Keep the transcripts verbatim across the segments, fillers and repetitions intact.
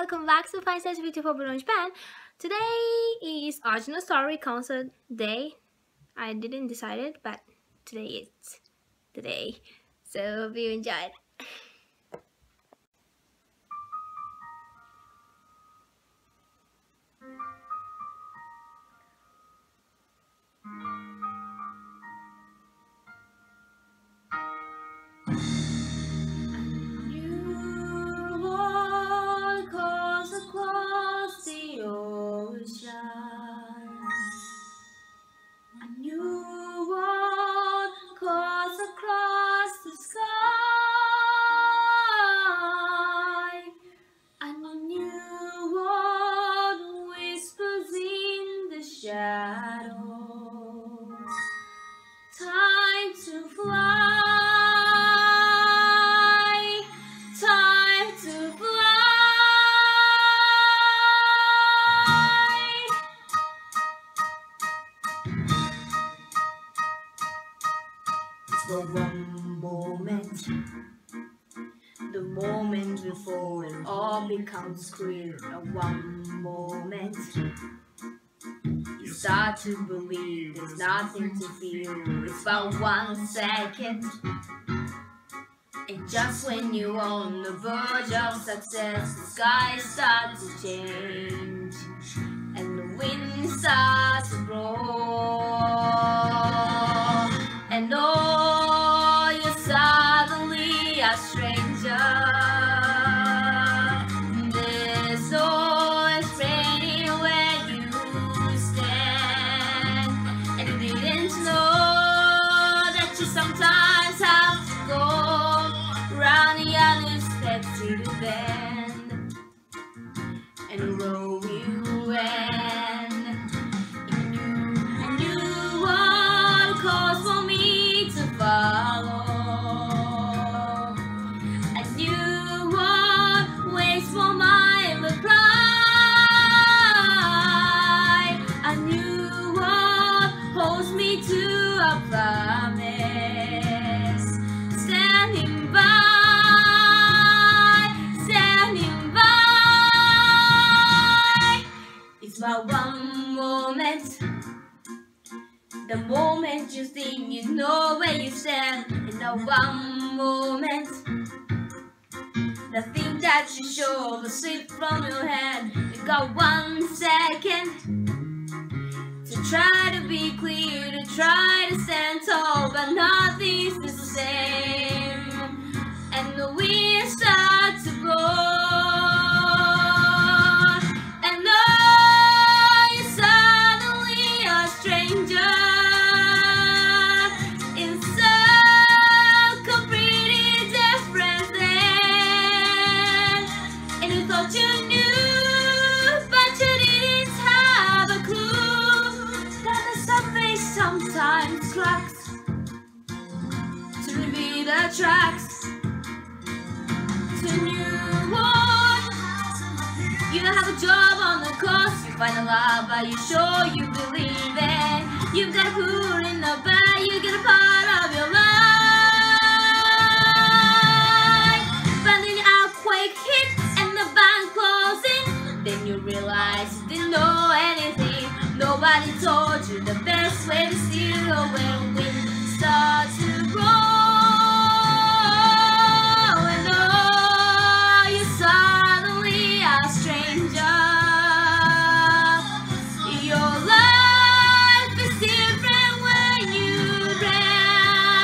welcome back to Feinstein's beautiful Broadway Japan. Today is original story concert day. I didn't decide it, but today is the day. So hope you enjoyed. Shadows, time to fly, time to fly. It's the one moment, the moment before it all becomes clear. A one moment you start to believe there's nothing to fear. It's about one second, and just when you're on the verge of success, the sky starts to change and the wind starts to blow, and oh, you're suddenly a stranger. There's no explaining where you stand, and you didn't know that you sometimes have to go round the unexpected bend and roll you in. You knew, I knew what calls for me to follow. I knew what waits for my reply. I knew what holds me to a promise. Standing by, standing by. It's my one moment, the moment you think you know where you stand. In the one moment, the thing that you show will slip from your hand. You got one second to try to be clear, to try to stand tall, but nothing's the same, and the wind starts to blow, and oh, you're suddenly a stranger in some completely different land, and you thought you knew, but you didn't have a clue that the surface sometimes cracks to reveal the tracks to new world. You have a job on the coast, you find a love, but you sure you believe it. You've got a food in the bag, you get a part of your life. But then the earthquake hit and the bank closing. Then you realize you didn't know anything. Nobody told you the best way to steal away when wind starts to blow. And oh, you're suddenly a stranger. Your life is different when you ran.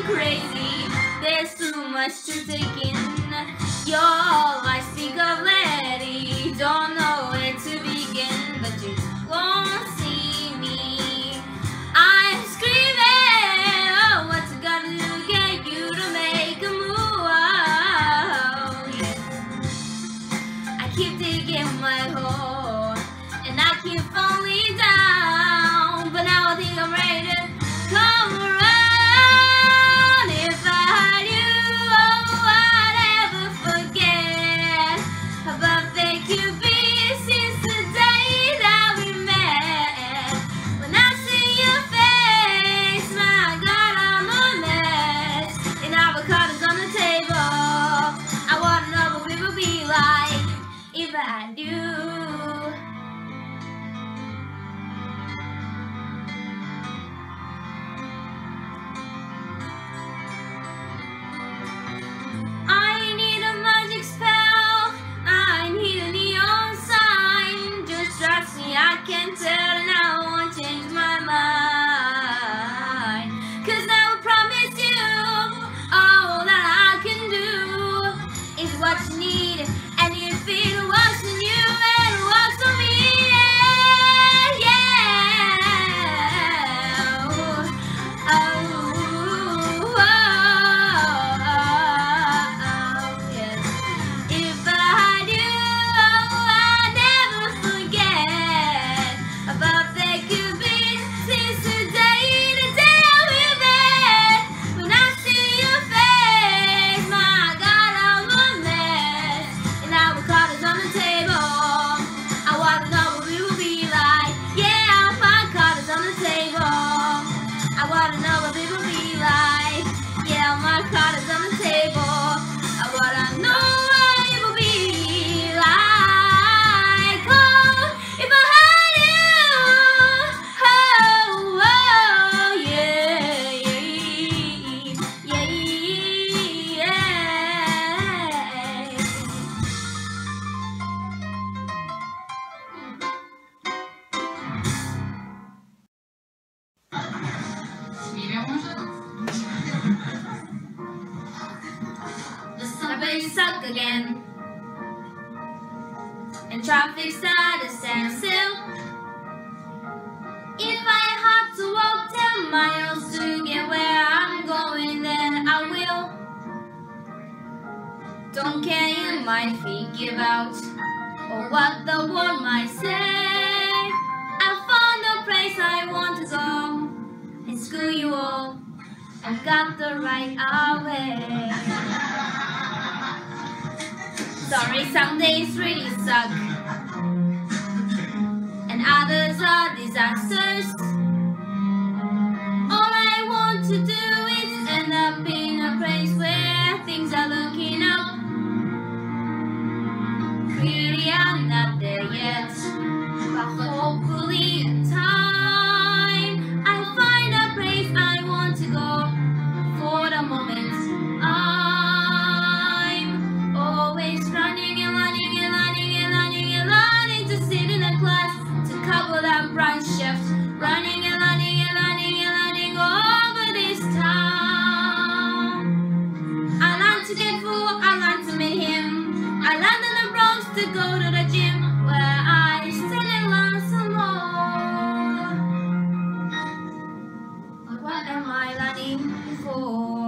crazy. There's too much to take in. You're all I speak of lately. Don't know where to begin, but you won't see me. I'm screaming, oh, what's it gotta do to get you to make a move? Oh, yeah. I keep digging my hole, and I keep falling down, but now I think I'm ready to come around. If I had you, oh, I'd ever forget how birthday could be since the day that we met. When I see your face, my God, I'm a mess. And avocados on the table. I wanna know what we would be like if I had you. I need a magic spell. I need a neon sign. Just trust me, I can tell, and I won't change my mind. Cause I will promise you, all that I can do is what you need. And if it works on you, it works on me. Yeah, yeah. Oh, oh, oh, oh, yes. If I had you, oh, I'd never forget about that could be since the day, the day we met. When I see your face, my God, I'm a mess. And avocados on the table. I wanna know what we will be like. Yeah, avocados on the table. I wanna know what we will be like. Yeah, avocados on the table. I wanna know what it will be like. Oh, if I had you. Oh, oh, yeah, yeah, yeah. The subway stuck again, and traffic's at a standstill. If I have to walk ten miles to get where I'm going, then I will. Don't care if my feet give out, or what the world might say. I found a place I want to go, and screw you all, I've got the right way. Sorry, some days really suck, and others are disasters. All I want to do is end up in a place where things are looking up. Really, I'm not there yet, but hopefully in time I'll find a place I want to go. For the moment, I'm always running and running and running and running and running to sit in a class, to cover that brunch shift. Running and running and running and running over this town. I learned to get full, I learned to meet him. I learned in the Bronx to go to the gym, where I stand and learn some more. But what am I learning for?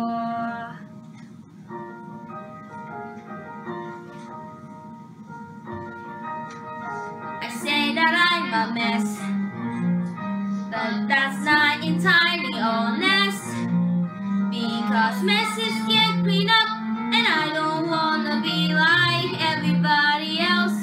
I say that I'm a mess, but that's not entirely honest, because messes get cleaned up, and I don't wanna be like everybody else.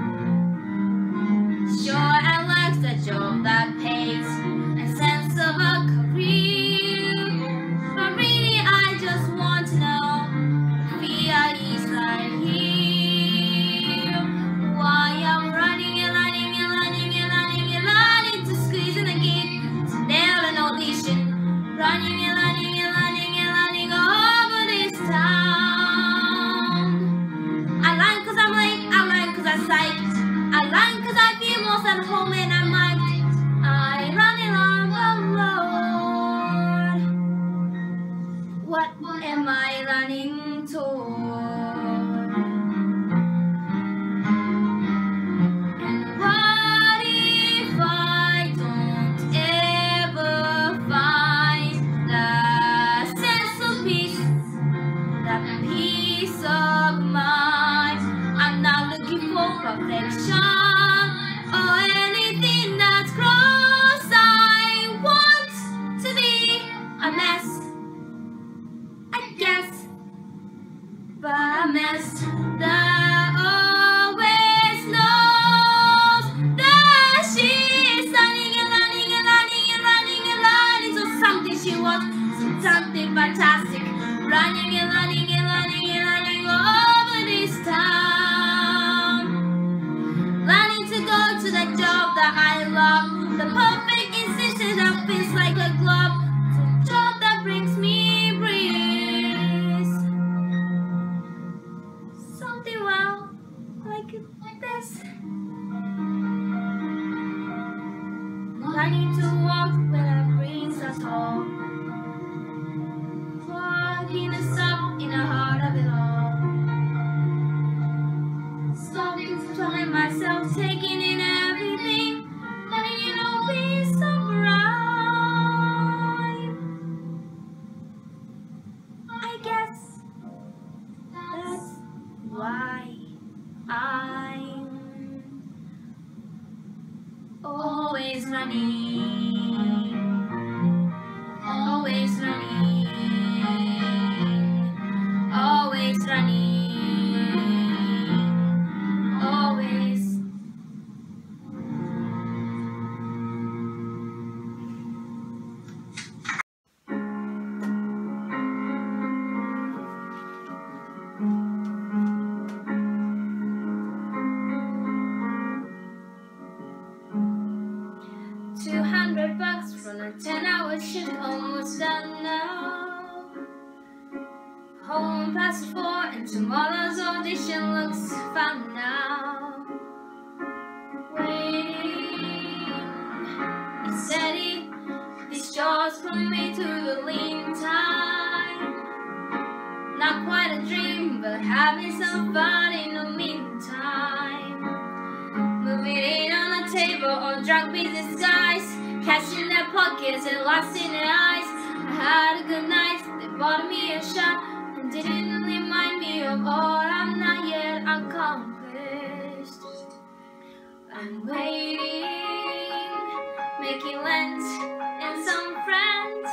Sure, I like the job that pays a sense of a career, but really I just want to know if fear is right here. Why I'm running and running and running and running and running to squeeze in a gig, to nail an audition. Running and running and running and running over this time. Running to walk when our brains are tall. Walking us up in the heart of it all. Stopping to find myself taking in everything, letting it all be so bright. I guess that's why I'm always running, always running, always running, always. Two hundred bucks from a ten-hour shift, almost done now. Home past four, and tomorrow's audition looks fun now. Waiting, it's steady. These jaws pulling me through the lean time. Not quite a dream, but having some fun in the meantime. Moving in on a table or drunk with disguise, catching their pockets and lost in their eyes. I had a good night, they bought me a shot and didn't remind me of all I'm not yet accomplished. I'm waiting, making Lent and some friends,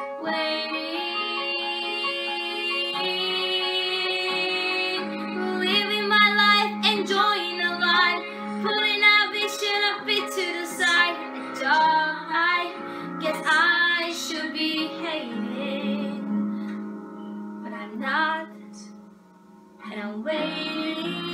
waiting, living my life, enjoying the light, putting our vision a bit to the side. A job I guess I should be hating, but I'm not, and I'm waiting.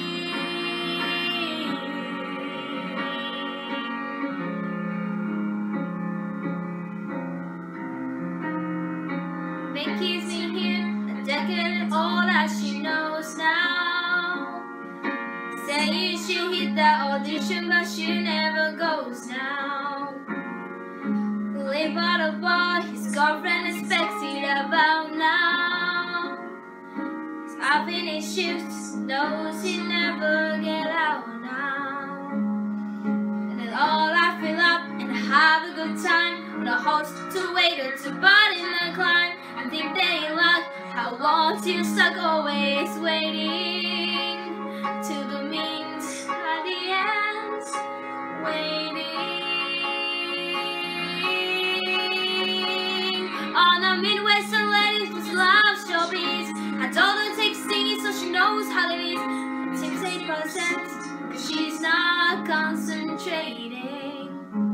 Vicky's been here a decade, all that she knows now. Saying she'll hit that audition, but she never goes now. Live out a bar, his girlfriend expects it about now. He's up in his shifts, knows he'll never get out now. And then all I fill up and have a good time with a host to waiter to bar in the climb. I think they like how long till stuck, always waiting till the means at the end, waiting on a Midwestern lady whose love strawberries. I told her take singing so she knows how it is. Tips eight percent cause she's not concentrating,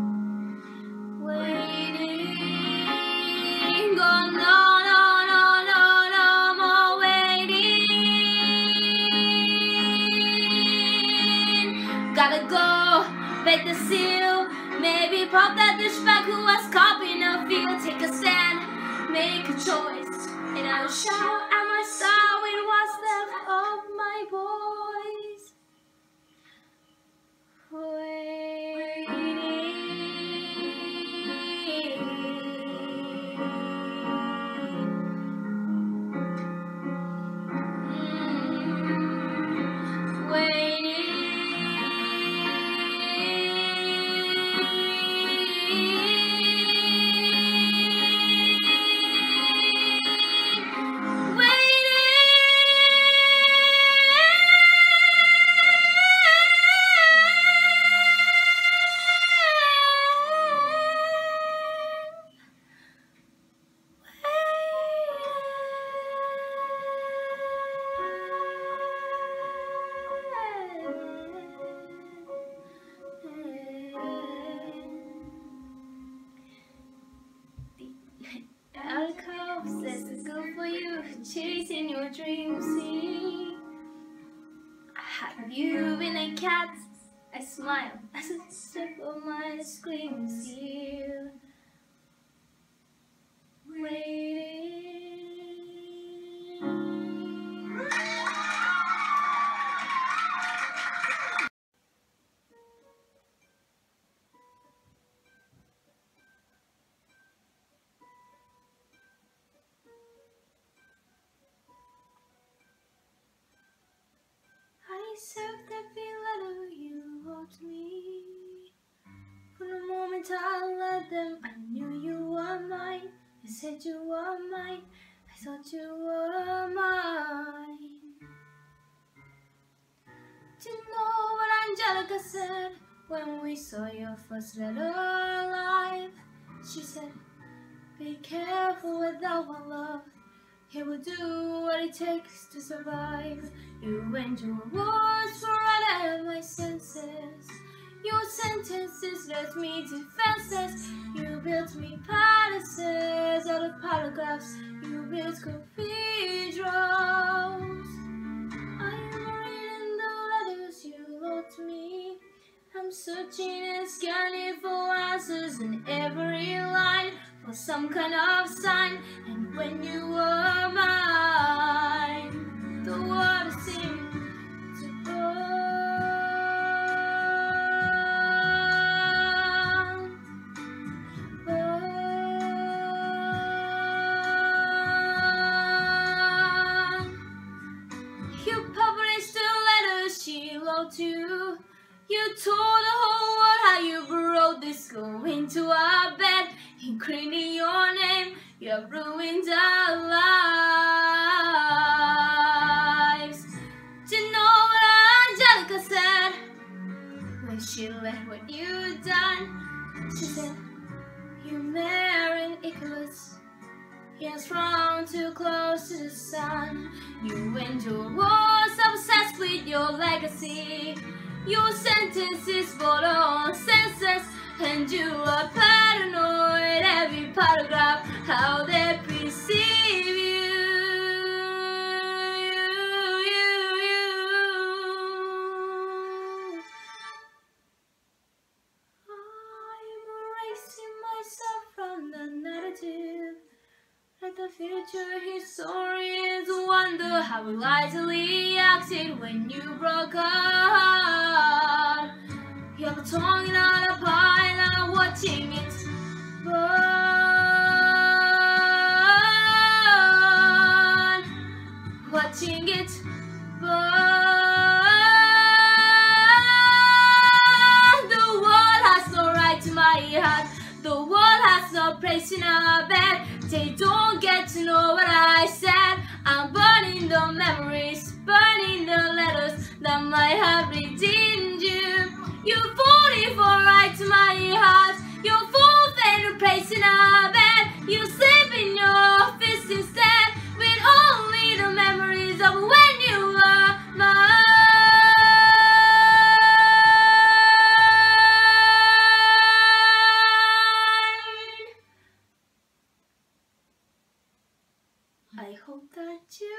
waiting, oh no. Gotta go, break the seal, maybe pop that douchebag who was copying a field. Take a stand, make a choice, and I'll shout at my star with what's left of my boys. Waiting, mm, waiting. Alcove says it's good for you, chasing your dreams. See, have you been a cat? I smile as a sip of my screams here, waiting. at them, I knew you were mine. You said you were mine, I thought you were mine. Do you know what Angelica said when we saw your first letter alive? She said, be careful with that one, love. He will do what it takes to survive. You and your words were right out of my senses. Your sentences left me defenseless. You built me palaces out of paragraphs. You built cathedrals. I am reading the letters you wrote to me. I'm searching and scanning for answers in every line, for some kind of sign. And when you were mine, the world seemed to burn, burn. You published the letters she wrote you. You told the whole world how you brought this girl into our bed, including your name. You have ruined our lives. Do you know what Angelica said when she read what you done? She said, you married Icarus. He has thrown too close to the sun. You and your was obsessed with your legacy. Your sentences border on senses, and you are paranoid every paragraph how they perceive you. You, you, you. I'm erasing myself from the narrative. Like the future historians wonder how we lightly acted when you broke heart. You have a tongue in a pile, I'm watching it burn, watching it burn. The world has no right to my heart. The world has no place in our bed. They don't get to know what I said. I'm burning the memories, burning the letters that might have redeemed you. You forty-four right to my heart. You full favorite place in our bed. You sleep in your office instead, with only the memories of when you were mine. I hope that you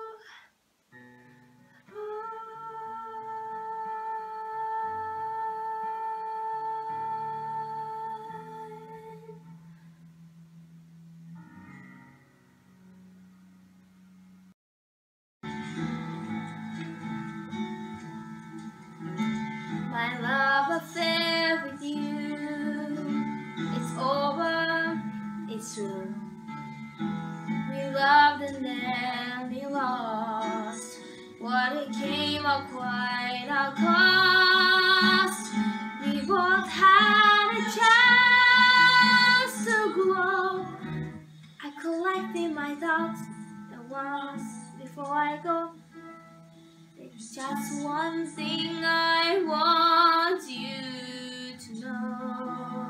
my love affair with you, it's over, it's true. We loved and then we lost. What it came at quite a cost. We both had a chance to grow. I collected my thoughts at once before I go. There's just one thing I want you to know.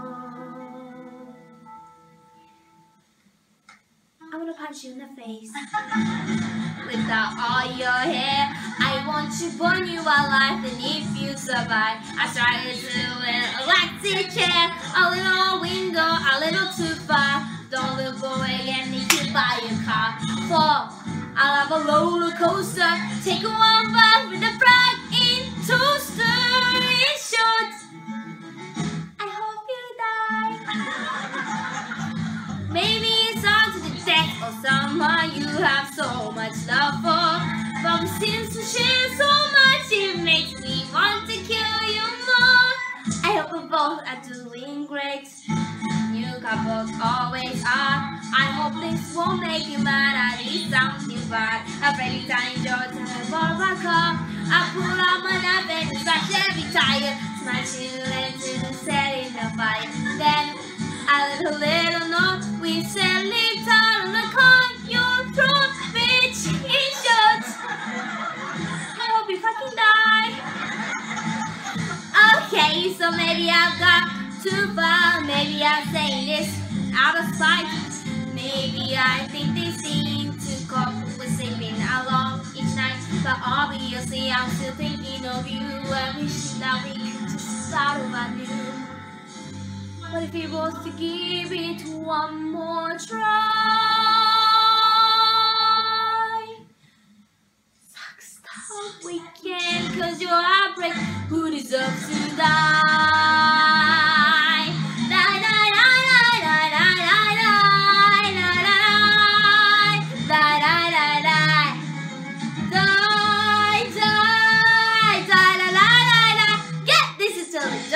I wanna punch you in the face. Without all your hair, I want to burn you alive. And if you survive, I try to do an electric chair. A little window, a little too far. Don't look away and you can buy a car. Fall out of a roller coaster. Take one bath with a frog in toaster. In short, I hope you die. Maybe it's on to the death or someone you have so much love for. But we seem to share so much, it makes me want to kill you more. I hope we both are doing great. New couples always are. I hope this won't make you mad. I need something bad. I'm ready to enjoy the ball of my car. I pull out my knife and it's like every tire. Smashing it into the setting the fire. Then a little note. We said leave down on the coin, your throat, bitch, in short. I hope you fucking die. Okay, so maybe I've got too far. Maybe I'm saying this out of spite. Maybe I think they seem to cope with sleeping along each night. But obviously I'm still thinking of you. I wish that we could just start over new. What if we was to give it one more try? Sucks that we can, cause you're a break. Who deserves to die? Die, die, die, die, die, die, die, die, die, die, die, die, die. Die, die, die, die, die, die, die. Yeah, this is till die,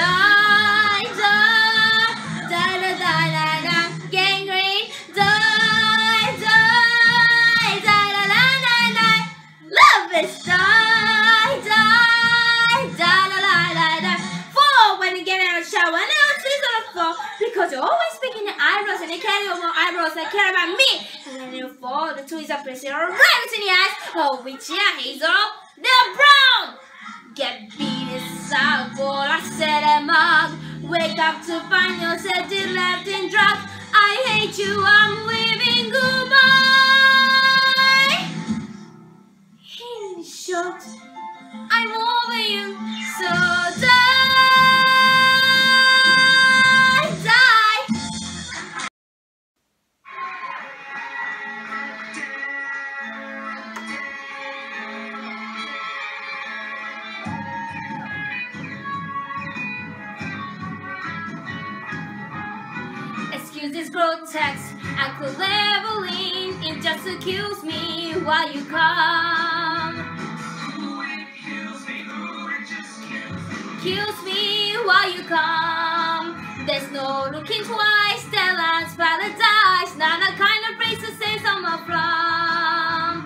die, die, die, die, die, die. Gangrene, die, die, die, die, die, die, die. Love is die, die, die, die, die, die, die. Fall when you get out of the shower, and now she's on the floor because you're always picking the eyebrows and they carry over eyebrows that care about me. And then you fall, the tweezers are pressing right in the eyes. Oh, which yeah, hazel, they're brown. Get beat inside for I said a mug. Wake up to find yourself dead left in drug. I hate you, I'm waving goodbye. In short, I'm over you, so die, die. Excuse this grotesque and cleverly. It just accuse me while you come. Kills me while you come. There's no looking twice. Stellar's paradise. Not the kind of place to say somewhere from.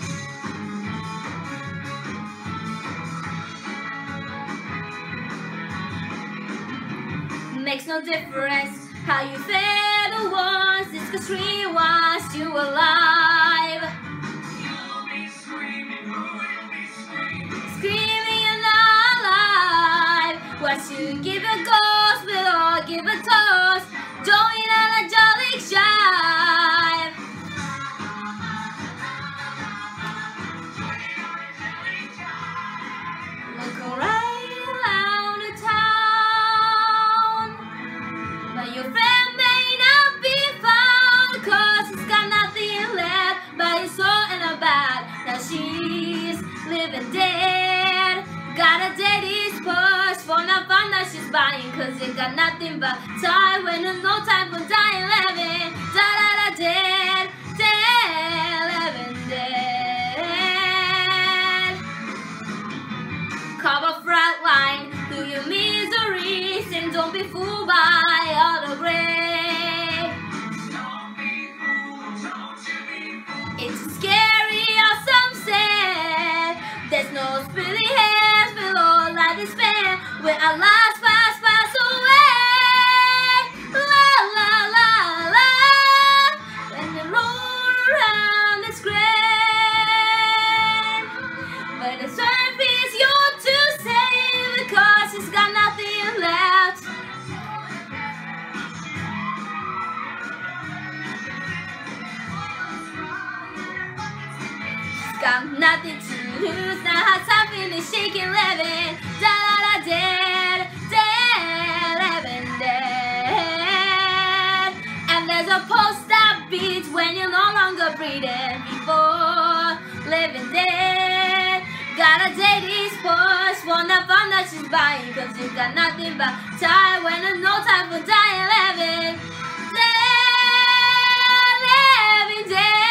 Makes no difference how you fed or was. It's cause three was you alive. You'll be screaming, oh, you'll be screaming. Screaming you're not alive. Once you give a ghost, we'll all give a toast. Join on a jolly jive. Look right around the town. But your friend may not be found, cause he's got nothing left but his soul and a bag. Now she's living dead. Got a daddy's purse for the fun that she's buying, cause it got nothing but time when there's no time for dying living. Da da da dead, dead, living dead. Cover front line through your miseries and don't be fooled by all the gray. Don't be fooled, don't you be fooled. It's scary or some say. There's no spilly hairs below like despair. Where our lives fast, fast away. La la la la. When they roll around this grave. But the surface you're to save because it's got nothing left. It's got nothing to lose. Now has something to shake and living. Da da da dead, dead, living dead. And there's a pulse that beats when you're no longer breathing. Before living dead. Gotta take these pause for the fun that she's buying, cause you got nothing but time when there's no time for dying living. Dead, living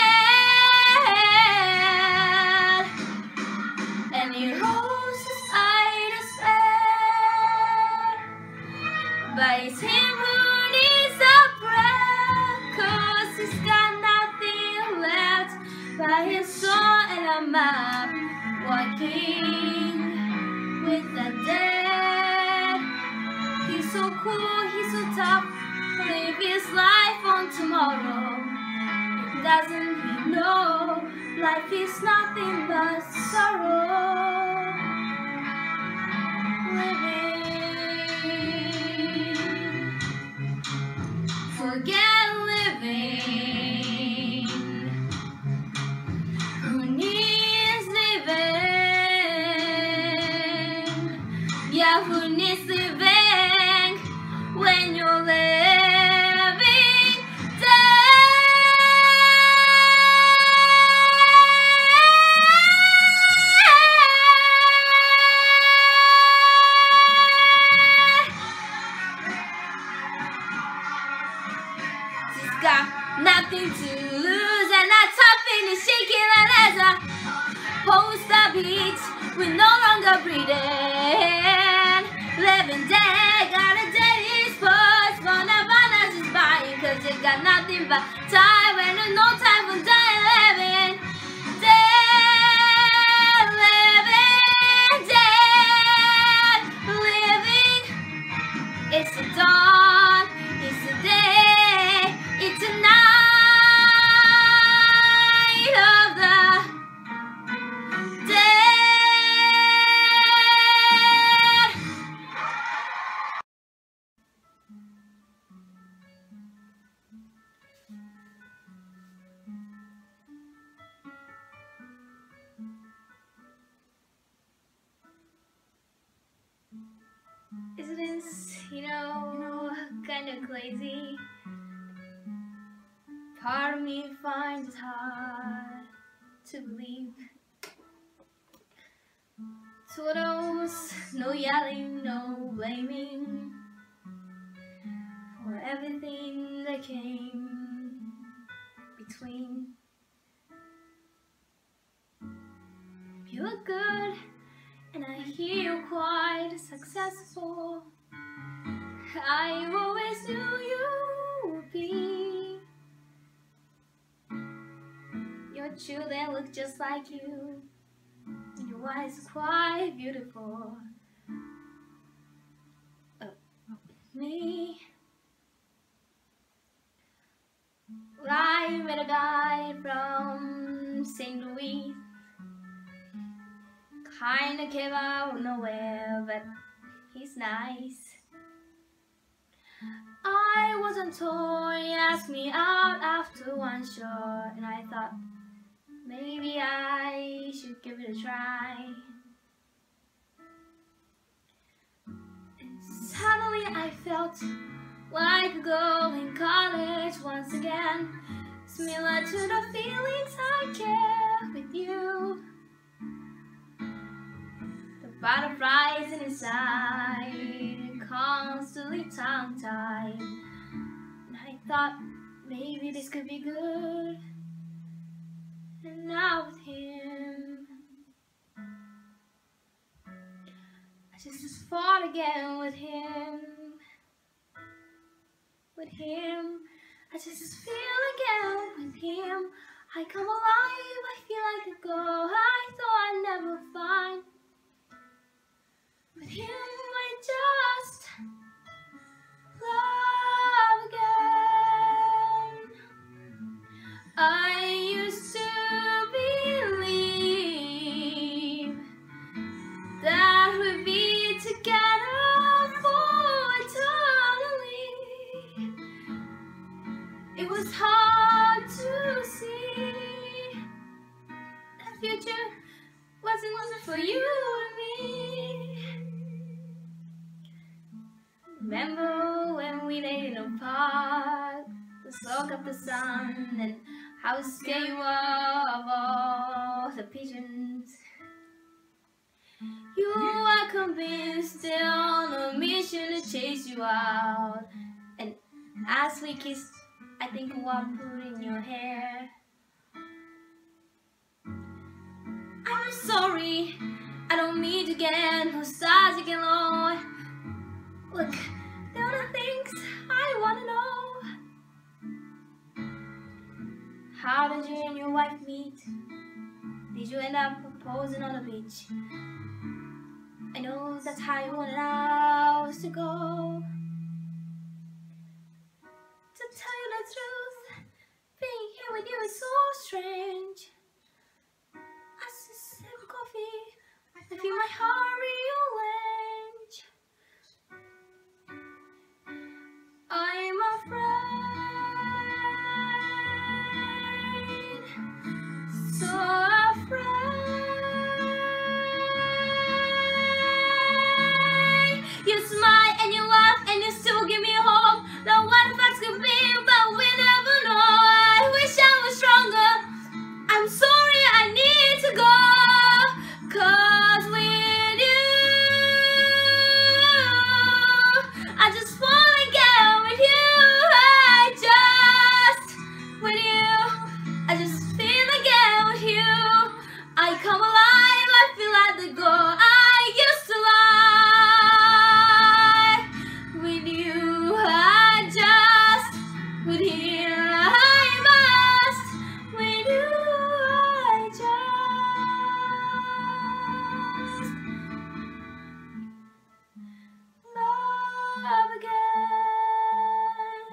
dead. And your roses I despair. But it's him who needs a prayer, cause he's got nothing left but his soul and a map. Walking with the dead. He's so cool, he's so tough. live his life on tomorrow. Doesn't he know life is nothing but sorrow? Living, forget living. Who needs living? Yeah, who needs living when you're living dead? She's got nothing to lose and that topping is shaking and as I post the beat, we're no longer breathing. Living dead, got a daily sports for Nirvana's is buying, cause you got nothing but time when there's no time for dying. Living dead, living dead, living. It's the dawn, it's the day, it's the night of the dead. Isn't this, you know, kind of crazy? Part of me finds it hard to believe. To those, no yelling, no blaming for everything that came between. You look good, and I hear you're quite successful. I always knew you would be. Your children look just like you. Your wife is quite beautiful. Oh, me. I met a guy from Saint Louis. Kinda came out of nowhere, but he's nice. I wasn't told, he asked me out after one show, and I thought maybe I should give it a try. And suddenly I felt like a girl in college once again, similar to the feelings I care with you. The butterflies inside, constantly tongue-tied, and I thought maybe this could be good. And now with him, I just fought again with him. With him, I just feel again with him. I come alive, I feel like a girl I thought I'd never find. With him, I just love again. I used to believe that we'd be together for eternally. It was hard to see the future wasn't for you and me. Remember when we laid in a park, the soak of the sun, and how scared you were of all the pigeons. You were convinced they're on a mission to chase you out, and as we kissed, I think of what put in your hair. I'm sorry, I don't mean to get nostalgic and low. Look, there are the things I want to know. How did you and your wife meet? Did you end up proposing on the beach? I know that's how you wanted ours to go. my heart rearrange. I'm afraid, so afraid. You smile and you laugh and you still give me hope that what if facts could be, but we never know. I wish I was stronger. I'm sorry, I need to go. Cause with you, I just wanna get with you. I just, with you, I just feel again with you. I come alive, I feel like the girl I used to lie. With you, I just, with you, I must. With you, I just love again.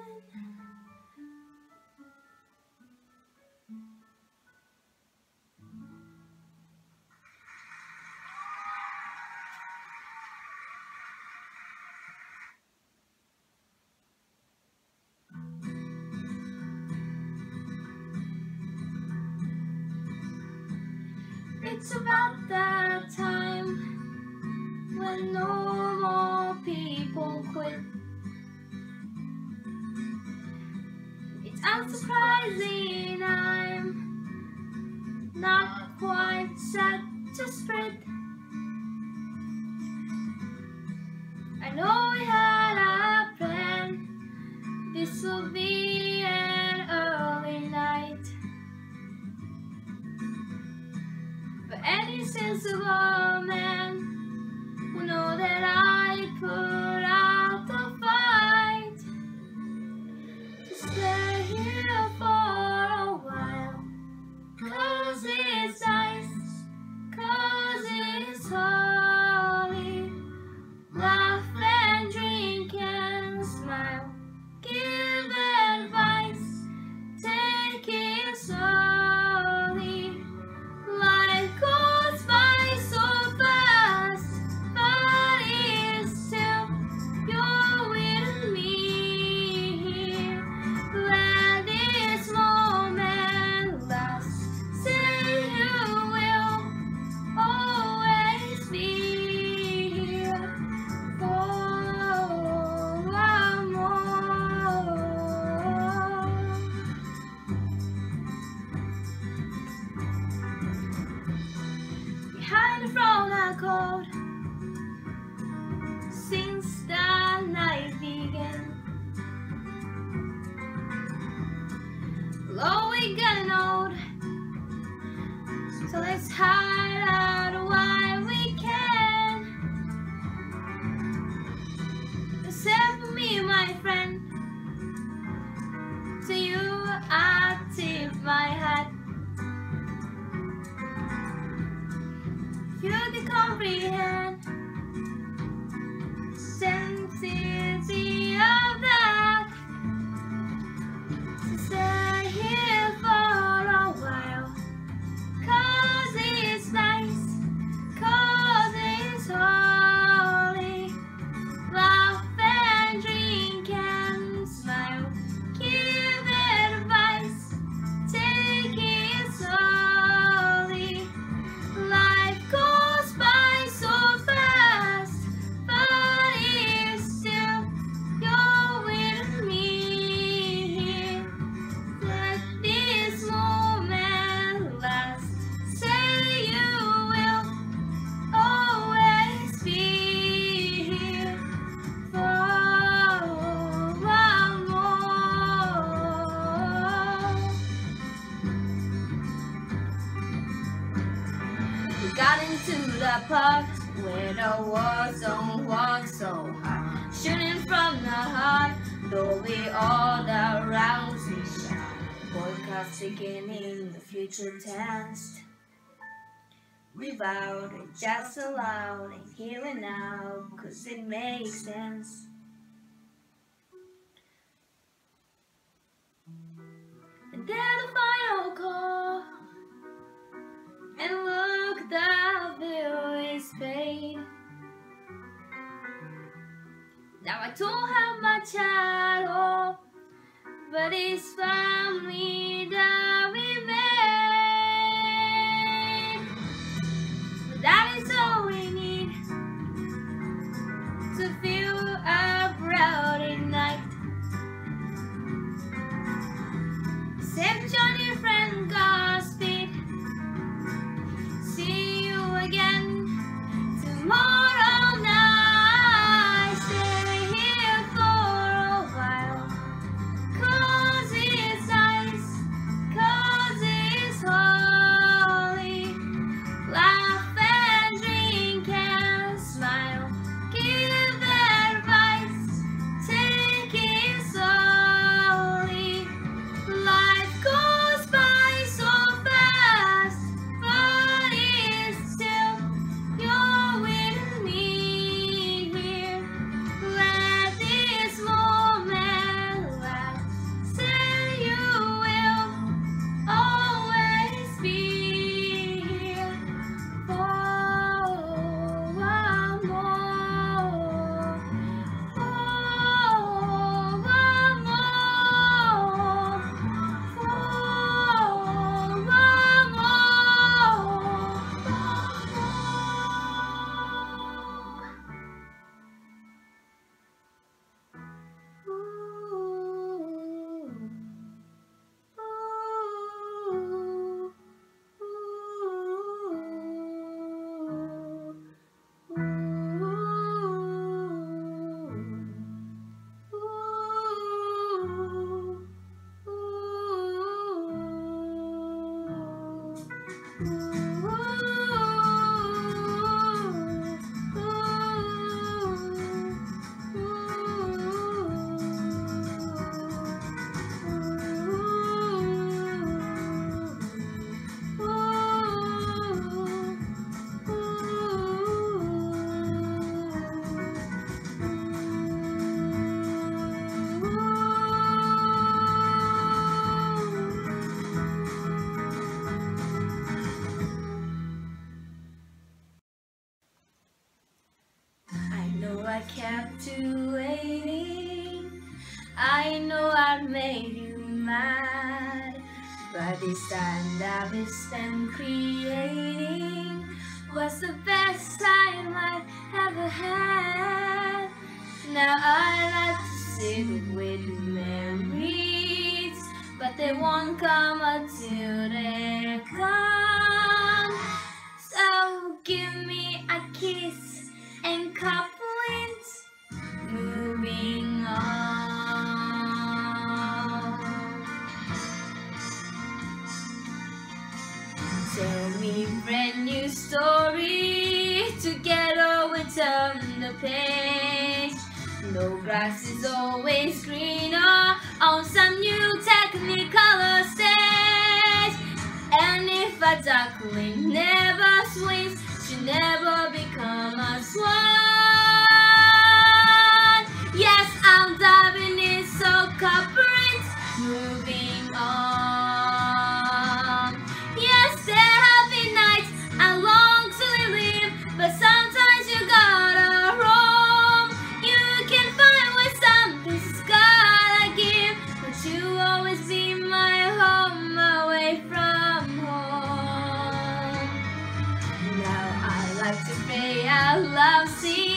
It's about that time when no more people quit. It's unsurprising I'm not quite set to spread. I know we had a plan. This will be an early night. For any sensible man who know that I put out the fight to stay here for a while. Cause it's nice, cause it's holy. Laugh and drink and smile. Give advice, take it slowly. Life goes by so fast, but it's still you're with me here. Let this moment last. Say you will always be here forevermore. Behind from the cold, since the night began. Well, we getting old, so let's hide out while we can. Except for me, my friend, to you I tip my hat. You can comprehend sanctity of that. So stay here for a while. Cause it's nice, cause it's holy. Laugh and drink and smile. Give advice, take it slowly. Life goes by so fast, but it's still you're with me here. Let this moment last. Say you will always be here forevermore. We got into the park where the walls don't walk so hard. Shooting from the heart, though we all around we shine. Broadcasting in the future tense. We vowed it just aloud and here and now, cause it makes sense. And then the final call, and look, the view is Now I don't have much at all, but it's family that we made. But that is all we need to feel our proud at night. Save Johnny friend Godspeed. See you again tomorrow night. Stay here for a while, 'cause it's nice, 'cause it's holy. Laugh and drink and smile. Give advice, take it slowly. Life goes by so fast, but it's still you're with me here. Let this moment last. Say you will always be here for one more, for one more, for one I kept you waiting. I know I made you mad, but this time that we spent creating was the best time I've ever had. Now I like to sit with memories, but they won't come until they come. So give me a kiss and couplings, moving on. Tell me a brand new story, together we turn the page. No grass is always greener on some new technicolor stage. And if a duckling never swims, she'll never become a swan. Yes, I'm diving in soca prints, moving on. Yes, there have been nights I long to live, but sometimes you gotta roam. You can find where something's gotta give, but you always be my home away from home. Now I like to pray out loud, see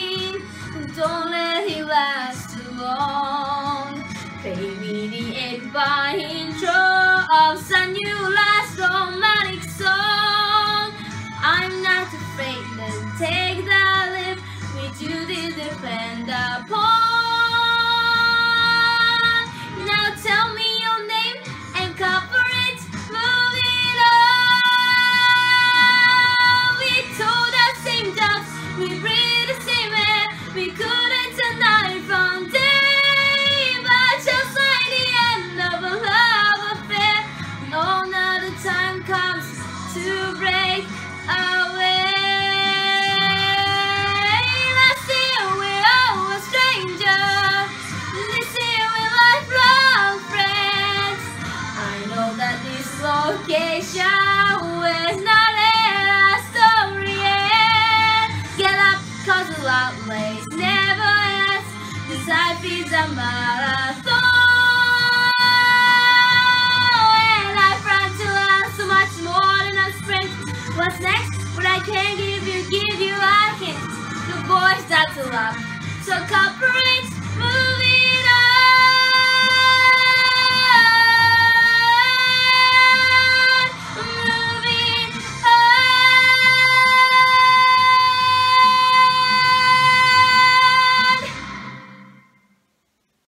This life is a marathon, and I've run to run so much more than a sprint. What's next? What I can give you, give you a hint. The boys start to laugh, so cooperate.